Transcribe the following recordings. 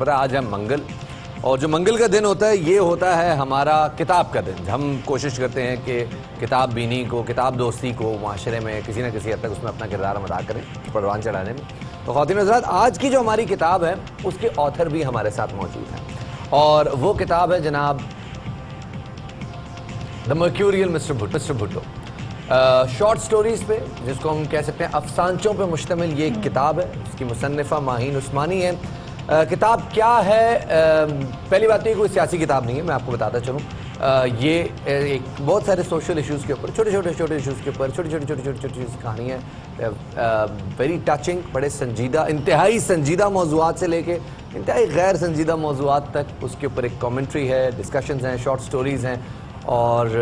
पता आज है मंगल, और जो मंगल का दिन होता है ये होता है हमारा किताब का दिन। हम कोशिश करते हैं कि किताब बीनी को, किताब दोस्ती को माशरे में किसी न किसी हद तक उसमें अपना किरदार अदा करें परवान चढ़ाने में। तो ख़वातीन हज़रात, आज की जो हमारी किताब है उसके ऑथर भी हमारे साथ मौजूद हैं, और वो किताब है जनाब the mercurial mister Bhutto. Short stories पे, जिसको हम कह सकते हैं अफसानचों पे मुश्तमिल ये एक किताब है। इसकी मुसन्निफ़ा माहीन उस्मानी है। किताब क्या है? पहली बात तो ये कोई सियासी किताब नहीं है, मैं आपको बताता चलूँ। ये एक बहुत सारे सोशल इश्यूज़ के ऊपर, छोटे छोटे इश्यूज़ के ऊपर छोटी छोटी कहानी है। वेरी टचिंग, बड़े संजीदा, इंतहाई संजीदा मौज़ूआत से लेके इंतहाई गैर संजीदा मौज़ूआत तक उसके ऊपर एक कमेंट्री है, डिस्कशंस हैं, शॉर्ट स्टोरीज़ हैं, और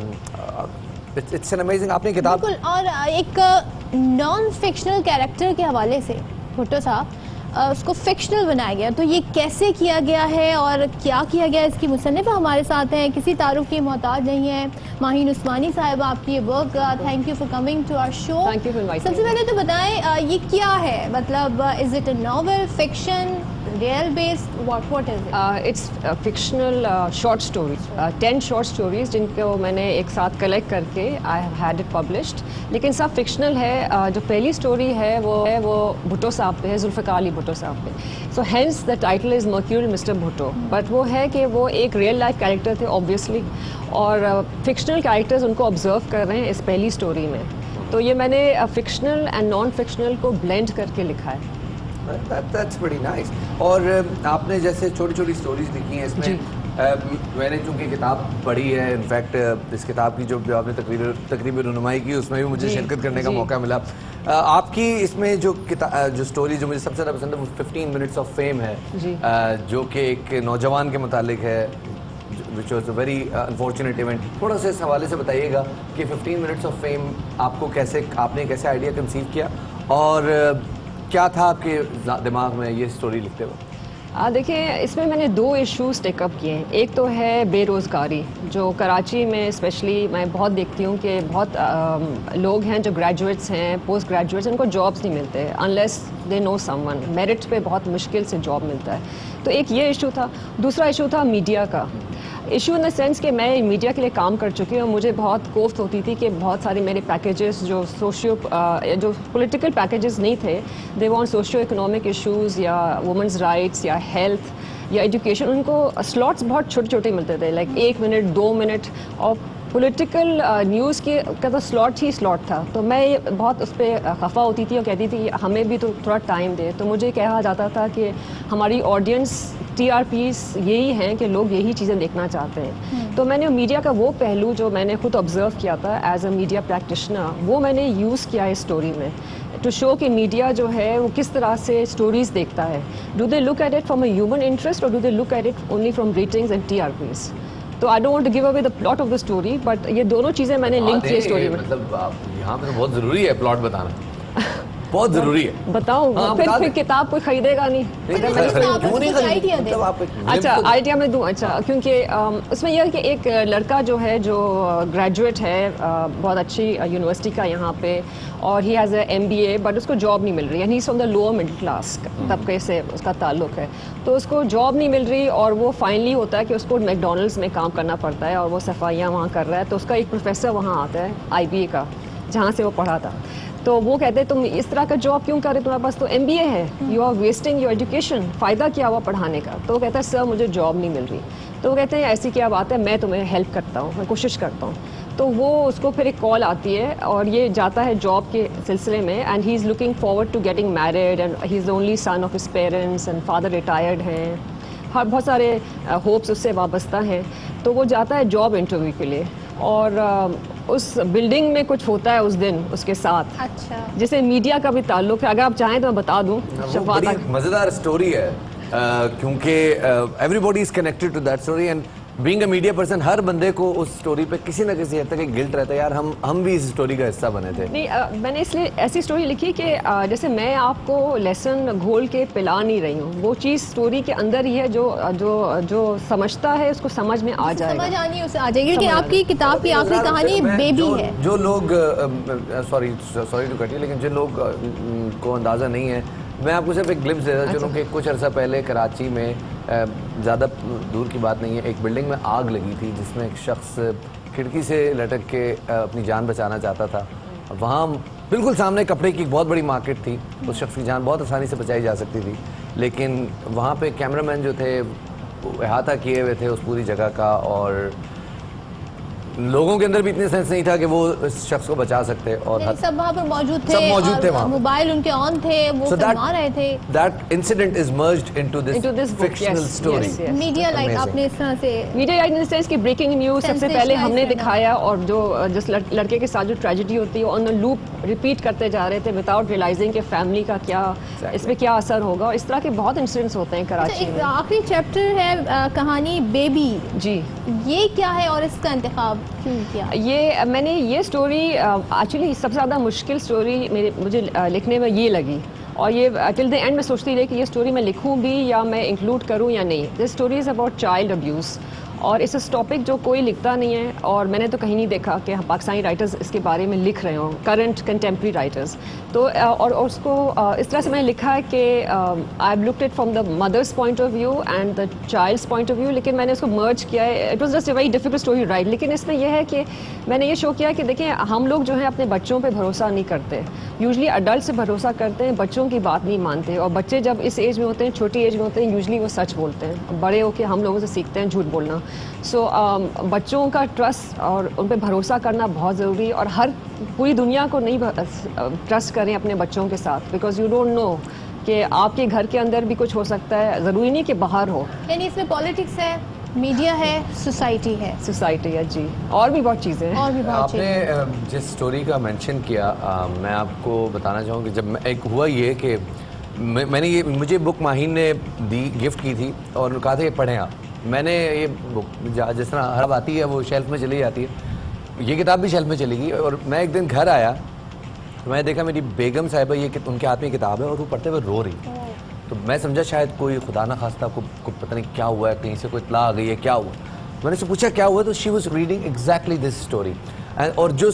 इट्स एन अमेजिंग। आपने किताब बिल्कुल, और एक नॉन फिक्शनल कैरेक्टर के हवाले से भुट्टो साहब उसको फिक्शनल बनाया गया, तो ये कैसे किया गया है और क्या किया गया, इसकी मुसन्निफ़ा हमारे साथ हैं, किसी तारुफ की मोहताज नहीं है, माहीन उस्मानी साहिब। आपकी ये work, thank you for coming to our show. सबसे पहले तो बताएं ये क्या है, मतलब is it a novel, fiction, real based, what is it? It's fictional short stories, 10 short stories जिनको मैंने एक साथ कलेक्ट करके I have had it published, लेकिन सब फिक्शनल है। जो पहली स्टोरी है वो भुट्टो साहब पे है, जुल्फ़िकार अली भुट्टो साहब पे। So hence the title is mercurial mister Bhutto. But वो है कि वो एक रियल लाइफ कैरेक्टर थे ऑब्वियसली, और फिक्शनल कैरेक्टर्स उनको ऑब्जर्व कर रहे हैं इस पहली स्टोरी में। तो ये मैंने फिक्शनल एंड नॉन फिक्शनल को ब्लेंड करके लिखा है। That's pretty nice। और आपने जैसे छोटी छोटी स्टोरीज लिखी हैं इसमें, मैंने चूँकि किताब पढ़ी है, इनफैक्ट इस किताब की जो आपने तकरीबन रुनुमाई की उसमें भी मुझे शिरकत करने का मौका मिला। आपकी इसमें जो स्टोरी जो मुझे सबसे ज़्यादा पसंद है वो 15 मिनट्स ऑफ फेम है, जो कि एक नौजवान के मुतालिक है, which was a very unfortunate event. थोड़ा सा इस हवाले से बताइएगा कि 15 मिनट्स ऑफ फेम आपको आपने कैसे आइडिया कंसीव किया, और क्या था आपके दिमाग में ये स्टोरी लिखते वक्त? देखिए, इसमें मैंने 2 इश्यूज़ टेकअप किए हैं। एक तो है बेरोज़गारी, जो कराची में स्पेशली मैं बहुत देखती हूँ कि बहुत लोग हैं जो ग्रेजुएट्स हैं, पोस्ट ग्रेजुएट्स, उनको जॉब्स नहीं मिलते unless they know someone. Merit पे बहुत मुश्किल से जॉब मिलता है। तो एक ये इशू था। दूसरा इशू था मीडिया का इशू, इन द सेंस कि मैं मीडिया के लिए काम कर चुकी हूँ। मुझे बहुत कोफ्त होती थी कि बहुत सारे मेरे पैकेजेस जो जो पॉलिटिकल पैकेजेस नहीं थे, they want socio economic issues या वुमेंस राइट्स या हेल्थ या एजुकेशन, उनको स्लॉट्स बहुत छोटे छोटे मिलते थे, लाइक 1 मिनट 2 मिनट, और पॉलिटिकल न्यूज़ का तो स्लॉट ही स्लॉट था। तो मैं बहुत उस पर खफा होती थी और कहती थी हमें भी तो थोड़ा टाइम दे। तो मुझे कहा जाता था कि हमारी ऑडियंस TRPs यही हैं कि लोग यही चीज़ें देखना चाहते हैं। तो मैंने मीडिया का वो पहलू जो मैंने खुद ऑब्जर्व किया था एज अ मीडिया प्रैक्टिशनर, वो मैंने यूज़ किया इस स्टोरी में, टू शो कि मीडिया जो है वो किस तरह से स्टोरीज़ देखता है। Do they look at it from a human interest और do they look at it only from ratings and TRPs? तो I don't want to give away the plot of the story, but ये दोनों चीज़ें मैंने link की story में। मतलब यहाँ पे तो बहुत ज़रूरी है प्लॉट बताना, बहुत ज़रूरी है। बताऊँ? फिर किताब कोई खरीदेगा नहीं। अच्छा, आइडिया में दूँ। अच्छा, क्योंकि उसमें यह है कि एक लड़का जो है, जो ग्रेजुएट है बहुत अच्छी यूनिवर्सिटी का यहाँ पे, और he has a MBA, but उसको जॉब नहीं मिल रही, यानी from the lower middle class तबके से उसका ताल्लुक है। तो उसको जॉब नहीं मिल रही, और वो फाइनली होता है कि उसको मैकडोनल्ड्स में काम करना पड़ता है, और वो सफाइयाँ वहाँ कर रहा है। तो उसका एक प्रोफेसर वहाँ आता है IBA का, जहाँ से वो पढ़ा था। तो वो कहते हैं तुम इस तरह का जॉब क्यों कर रहे, तुम्हारे पास तो MBA है, you are wasting your education, फ़ायदा क्या हुआ पढ़ाने का? तो वो कहता है सर मुझे जॉब नहीं मिल रही। तो वो कहते हैं ऐसी क्या बात है, मैं तुम्हें हेल्प करता हूँ, मैं कोशिश करता हूँ। तो वो उसको फिर एक कॉल आती है, और ये जाता है जॉब के सिलसिले में, and he is looking forward to getting married, and he is the only son of his parents, and father retired हैं, बहुत सारे होप्स उससे वाबस्ता हैं। तो वो जाता है जॉब इंटरव्यू के लिए, और उस बिल्डिंग में कुछ होता है उस दिन उसके साथ। अच्छा, जैसे मीडिया का भी ताल्लुक है, अगर आप चाहें तो मैं बता दूं। मज़ेदार स्टोरी है, क्योंकि everybody is connected to that story, and being a media person हर बंदे को उस स्टोरी पे किसी न किसी हद तक एक गिल्ट रहता है, यार हम भी इस स्टोरी का हिस्सा बने थे। नहीं, मैंने इसलिए ऐसी स्टोरी लिखी कि जैसे मैं आपको लेसन घोल के पिला नहीं रही हूँ, वो चीज़ स्टोरी के अंदर ही है, जो समझता है उसको समझ में आ जाएगा, समझ आनी उसे आ जाएगी। कि आपकी किताब की आखिरी कहानी बेबी है। जो लोग सॉरी टू कट यू, लेकिन जिन लोग को अंदाज़ा नहीं है, मैं आपको सिर्फ एक ग्लिम्स देता चलूँ कि कुछ अर्सा पहले कराची में, ज़्यादा दूर की बात नहीं है, एक बिल्डिंग में आग लगी थी जिसमें एक शख्स खिड़की से लटक के अपनी जान बचाना चाहता था। वहाँ बिल्कुल सामने कपड़े की बहुत बड़ी मार्केट थी, उस शख्स की जान बहुत आसानी से बचाई जा सकती थी, लेकिन वहाँ पे कैमरामैन जो थे अहाता किए हुए थे उस पूरी जगह का, और लोगों के अंदर भी इतने सेंस नहीं था कि वो इस शख्स को बचा सकते। और सब वहाँ पर मौजूद थे, सब मौजूद थे वहाँ, मोबाइल उनके ऑन थे, वो फिल्मा रहे थे। That incident is merged into this fictional story. Media like आपने इस तरह से मीडिया लाइक जैसे इसकी ब्रेकिंग न्यूज सबसे पहले हमने दिखाया, और जो जिस लड़के के साथ जो ट्रेजेडी होती है ऑन द लूप रिपीट करते जा रहे थे विदाउट रियलाइजिंग कि फैमिली का क्या इसमें क्या असर होगा। इस तरह के बहुत इंसिडेंट्स होते हैं कराची में। आखिरी चैप्टर है कहानी बेबी जी, ये क्या है और इसका इंतखाब क्यों किया? ये मैंने ये स्टोरी एक्चुअली सबसे ज़्यादा मुश्किल स्टोरी मुझे लिखने में ये लगी, और ये टिल द एंड मैं सोचती रही कि ये स्टोरी मैं लिखूं भी या मैं इंक्लूड करूं या नहीं। This story is about child abuse, और इस टॉपिक जो कोई लिखता नहीं है, और मैंने तो कहीं नहीं देखा कि पाकिस्तानी राइटर्स इसके बारे में लिख रहे हों, करंट कंटेम्प्रेरी राइटर्स। तो और उसको इस तरह से मैंने लिखा है कि I have looked it from the mother's point of view and the child's point of view, लेकिन मैंने इसको मर्ज किया है। It was just a very difficult story right, लेकिन इसमें यह है कि मैंने ये शो किया कि देखिए हम लोग जो है अपने बच्चों पे भरोसा नहीं करते, यूजली अडल्ट से भरोसा करते हैं, बच्चों की बात नहीं मानते, और बच्चे जब इस एज में होते हैं, छोटी एज में होते हैं, यूजली वो सच बोलते हैं, बड़े होकर हम लोगों से सीखते हैं झूठ बोलना। सो बच्चों का ट्रस्ट और उन पर भरोसा करना बहुत ज़रूरी है, और हर पूरी दुनिया को नहीं ट्रस्ट करें अपने बच्चों के साथ, बिकॉज यू डोंट नो कि आपके घर के अंदर भी कुछ हो सकता है, ज़रूरी नहीं कि बाहर हो। यानी इसमें पॉलिटिक्स है, मीडिया है, सोसाइटी है जी, और भी बहुत चीज़ें हैं। और भी बहुत आपने जिस स्टोरी का मेंशन किया, मैं आपको बताना चाहूँ कि जब एक हुआ ये कि मैंने मुझे बुक माहीन ने दी, गिफ्ट की थी, और कहा था कि पढ़ें आप। मैंने ये बुक जिस तरह हर आती है वो शेल्फ में चली जाती है, ये किताब भी शेल्फ में चली गई, और मैं एक दिन घर आया तो मैंने देखा मेरी बेगम साहिबा ये उनके हाथ में किताब है और वो पढ़ते हुए रो रही। तो मैं समझा शायद कोई खुदा ना खास्ता को पता नहीं क्या हुआ है, कहीं से कोई इत्तला आ गई है, क्या हुआ। मैंने उससे पूछा क्या हुआ, तो she was reading exactly this story, और जो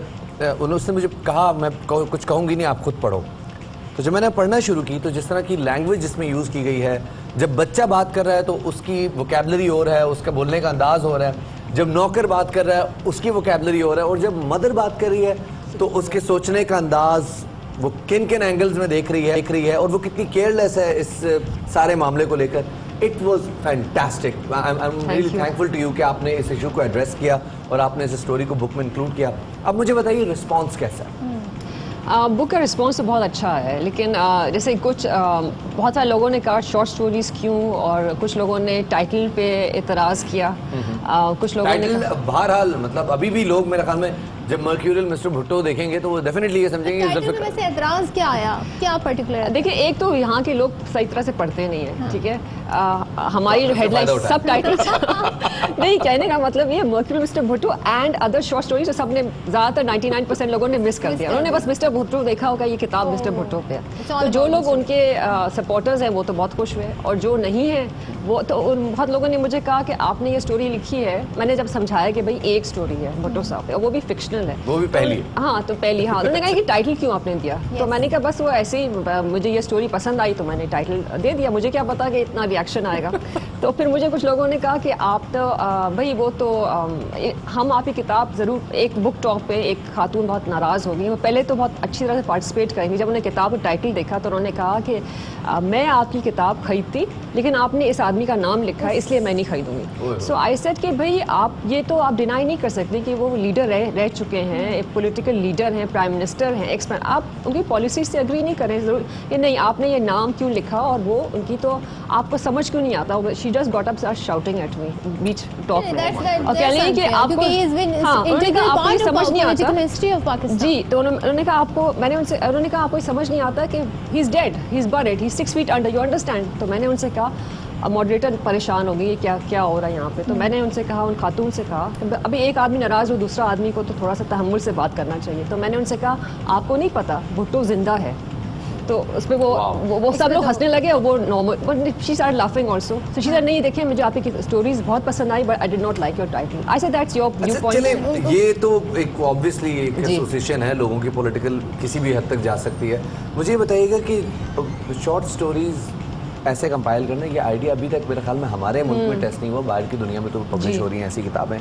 उसने मुझे कहा मैं कुछ कहूँगी नहीं, आप खुद पढ़ो। तो जब मैंने पढ़ना शुरू की तो जिस तरह की लैंग्वेज जिसमें यूज़ की गई है, जब बच्चा बात कर रहा है तो उसकी वोकैबलरी और है, उसका बोलने का अंदाज़ हो रहा है, जब नौकर बात कर रहा है उसकी वोकैबलरी हो रहा है, और जब मदर बात कर रही है तो उसके सोचने का अंदाज़, वो किन किन एंगल्स में देख रही है, और वो कितनी केयरलेस है इस सारे मामले को लेकर। It was fantastic. I am really thankful to you कि आपने इस इशू को एड्रेस किया और आपने इस स्टोरी को बुक में इंक्लूड किया। अब मुझे बताइए रिस्पॉन्स कैसा है? बुक का रिस्पॉन्स तो बहुत अच्छा है, लेकिन जैसे कुछ बहुत सारे लोगों ने कहा शॉर्ट स्टोरीज क्यों, और कुछ लोगों ने टाइटल पे एतराज़ किया, कुछ लोगों ने बहरहाल मतलब अभी भी लोग मेरे ख्याल में जब मर्क्यूरियल मिस्टर भुट्टो देखेंगे तो वो डेफिनेटली ये समझेंगे वैसे एतराज़ क्या आया, क्या पर्टिकुलर? देखिए, एक तो यहाँ के लोग सही तरह से पढ़ते नहीं है, ठीक है। हमारी जो हेडलाइन सब टाइटल्स नहीं, कहने का मतलब ये mercurial mister Bhutto and other short stories सबने ज़्यादातर 99% लोगों ने मिस कर दिया। उन्होंने बस मिस्टर भुट्टो देखा होगा, ये किताब मिस्टर भुट्टो पे है। तो जो लोग उनके सपोर्टर्स हैं वो तो बहुत खुश हुए, और जो नहीं है वो तो बहुत लोगों ने मुझे कहा कि आपने ये स्टोरी लिखी है। मैंने जब समझाया कि भाई एक स्टोरी है भुट्टो साहब पे, वो भी फिक्शनल है, वो भी पहली हाँ, तो पहली, हाँ। उन्होंने कहा कि टाइटल क्यों आपने दिया? तो मैंने कहा बस वो ऐसे ही मुझे ये स्टोरी पसंद आई तो मैंने टाइटल दे दिया, मुझे क्या पता कि इतना रिएक्शन आएगा। तो फिर मुझे कुछ लोगों ने कहा कि आप तो भाई वो तो हम आपकी किताब ज़रूर, एक बुक टॉक पे एक खातून बहुत नाराज़ हो गई, वो पहले तो बहुत अच्छी तरह से पार्टिसिपेट करेंगी। जब उन्होंने किताब का टाइटल देखा तो उन्होंने कहा कि मैं आपकी किताब खरीदती, लेकिन आपने इस आदमी का नाम लिखा है इसलिए मैं नहीं खरीदूंगी। सो आई सेड कि भाई आप ये तो आप डिनाई नहीं कर सकते कि वो लीडर रह चुके हैं, एक पॉलिटिकल लीडर हैं, प्राइम मिनिस्टर हैं, आप उनकी पॉलिसी से एग्री नहीं करें जरूर कि नहीं आपने ये नाम क्यों लिखा, और वो उनकी तो आपको समझ क्यों नहीं आता। She just got up start shouting at me बीच टॉक में, और कह रही है कि आपको आपको समझ नहीं आता जी। तो उन्होंने कहा आपको, उन्होंने कहा आपको समझ नहीं आता कि he is dead, he is buried, he is 6 feet under, you understand. तो मैंने उनसे कहा, अब मॉडरेटर परेशान हो गई, क्या हो रहा है यहाँ पे। तो मैंने उनसे कहा, उन खातून से कहा, अभी एक आदमी नाराज़ हो, दूसरा आदमी को तो थोड़ा सा तहम्मुल से बात करना चाहिए। तो मैंने उनसे कहा आपको नहीं पता भुट्टो जिंदा है, तो उसमें वो सब लोग हंसने लगे और वो normal she started laughing also, so she said नहीं देखिए मुझे आपकी स्टोरीज बहुत पसंद आई but I did not like your title. I said that's your view point. ये तो एक ऑब्वियसली एक एसोसिएशन है, लोगों की पॉलिटिकल किसी भी हद तक जा सकती है। मुझे ये बताइएगा कि शॉर्ट स्टोरीज ऐसे कंपाइल करने ये आइडिया अभी तक मेरे ख्याल में हमारे मुल्क में टेस्ट नहीं हुआ, बाहर की दुनिया में तो पब्लिश हो रही हैं ऐसी किताबें।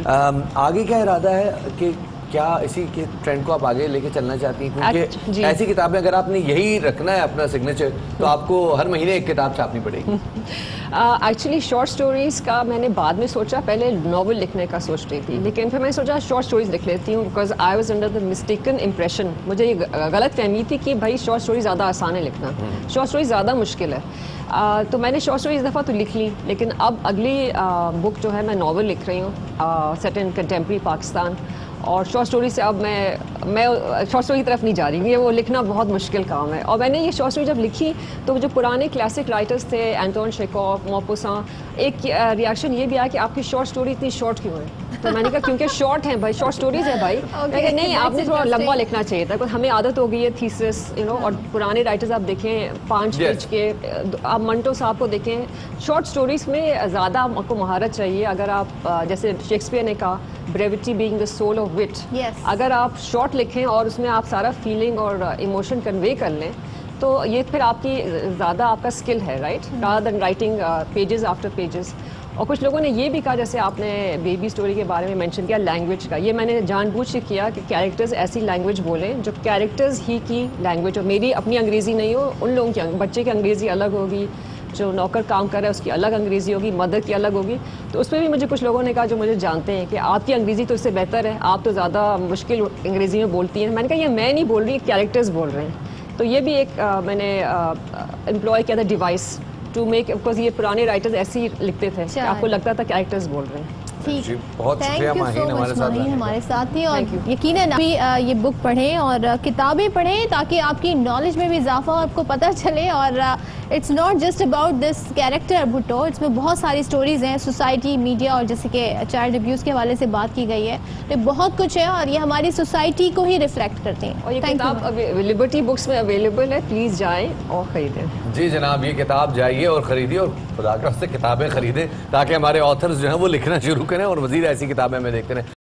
आगे क्या इरादा है कि क्या इसी के ट्रेंड को आप आगे लेके चलना चाहती हैं? क्योंकि ऐसी किताबें अगर आपने यही रखना है अपना सिग्नेचर तो आपको हर महीने एक किताब छापनी पड़ेगी। एक्चुअली शॉर्ट स्टोरीज़ का मैंने बाद में सोचा, पहले नॉवल लिखने का सोच रही थी, लेकिन फिर मैंने सोचा शॉर्ट स्टोरीज लिख लेती हूँ because I was under the mistaken impression, मुझे ये गलत फहमी थी कि भाई शॉर्ट स्टोरी ज़्यादा आसान है लिखना, शॉर्ट स्टोरी ज़्यादा मुश्किल है। तो मैंने शॉर्ट स्टोरी इस दफ़ा तो लिख ली, लेकिन अब अगली बुक जो है मैं नॉवल लिख रही हूँ सेट इन कंटेम्प्रेरी पाकिस्तान, और शॉर्ट स्टोरी से अब मैं शॉर्ट स्टोरी की तरफ नहीं जा रही, ये वो लिखना बहुत मुश्किल काम है। और मैंने ये शॉर्ट स्टोरी जब लिखी तो जो पुराने क्लासिक राइटर्स थे एंटोन शेकोव, मौपुसा, एक रिएक्शन ये भी आया कि आपकी शॉर्ट स्टोरी इतनी शॉर्ट क्यों है? तो मैंने कहा क्योंकि शॉर्ट है भाई, शॉर्ट स्टोरीज है भाई। okay, नहीं आपने थोड़ा लंबा लिखना चाहिए था, हमें आदत हो गई है थीसिस और पुराने राइटर्स आप देखें 5 पेज के, आप मंटो साहब को देखें, शॉर्ट स्टोरीज में ज़्यादा आपको महारत चाहिए। अगर आप जैसे शेक्सपियर ने कहा brevity being the soul of wit, अगर आप शॉर्ट लिखें और उसमें आप सारा फीलिंग और इमोशन कन्वे कर लें तो ये फिर आपकी ज़्यादा आपका स्किल है, right, rather than writing pages after pages. और कुछ लोगों ने ये भी कहा, जैसे आपने बेबी स्टोरी के बारे में मेंशन किया लैंग्वेज का, ये मैंने जानबूझ के किया कि कैरेक्टर्स ऐसी लैंग्वेज बोलें जो कैरेक्टर्स ही की लैंग्वेज हो, मेरी अपनी अंग्रेज़ी नहीं हो, उन लोगों की बच्चे की अंग्रेज़ी अलग होगी, जो नौकर काम कर रहा है उसकी अलग अंग्रेज़ी होगी, मदर की अलग होगी। तो उसमें भी मुझे कुछ लोगों ने कहा जो मुझे जानते हैं कि आपकी अंग्रेज़ी तो इससे बेहतर है, आप तो ज़्यादा मुश्किल अंग्रेज़ी में बोलती हैं। मैंने कहा ये मैं नहीं बोल रही, कैरेक्टर्स बोल रहे हैं। तो ये भी एक मैंने एम्प्लॉय किया था डिवाइस टू मेक, बिकॉज ये पुराने राइटर्स ऐसे ही लिखते थे कि आपको लगता था कैरेक्टर्स बोल रहे हैं। ठीक, बहुत शुक्रिया माहीन हमारे साथ थी। और यकीनन भी ये बुक पढ़ें और किताबें पढ़ें ताकि आपकी नॉलेज में भी इजाफा आपको पता चले। और it's not just about this character Bhutto, इसमें बहुत सारी स्टोरीज हैं, सोसाइटी, मीडिया और जैसे कि चाइल्ड अब्यूज़ के हवाले से बात की गई है, तो बहुत कुछ है और ये हमारी सोसाइटी को ही रिफ्लेक्ट करते हैं। और ये किताब लिबर्टी बुक्स में अवेलेबल है, प्लीज़ जाएँ और ख़रीदें। जी जनाब, ये किताब जाइए और ख़रीदिए और खुदा से किताबें ख़रीदें ताकि हमारे ऑथर्स जो हैं वो लिखना शुरू करें और मज़ीद ऐसी किताबें हमें देखते रहें।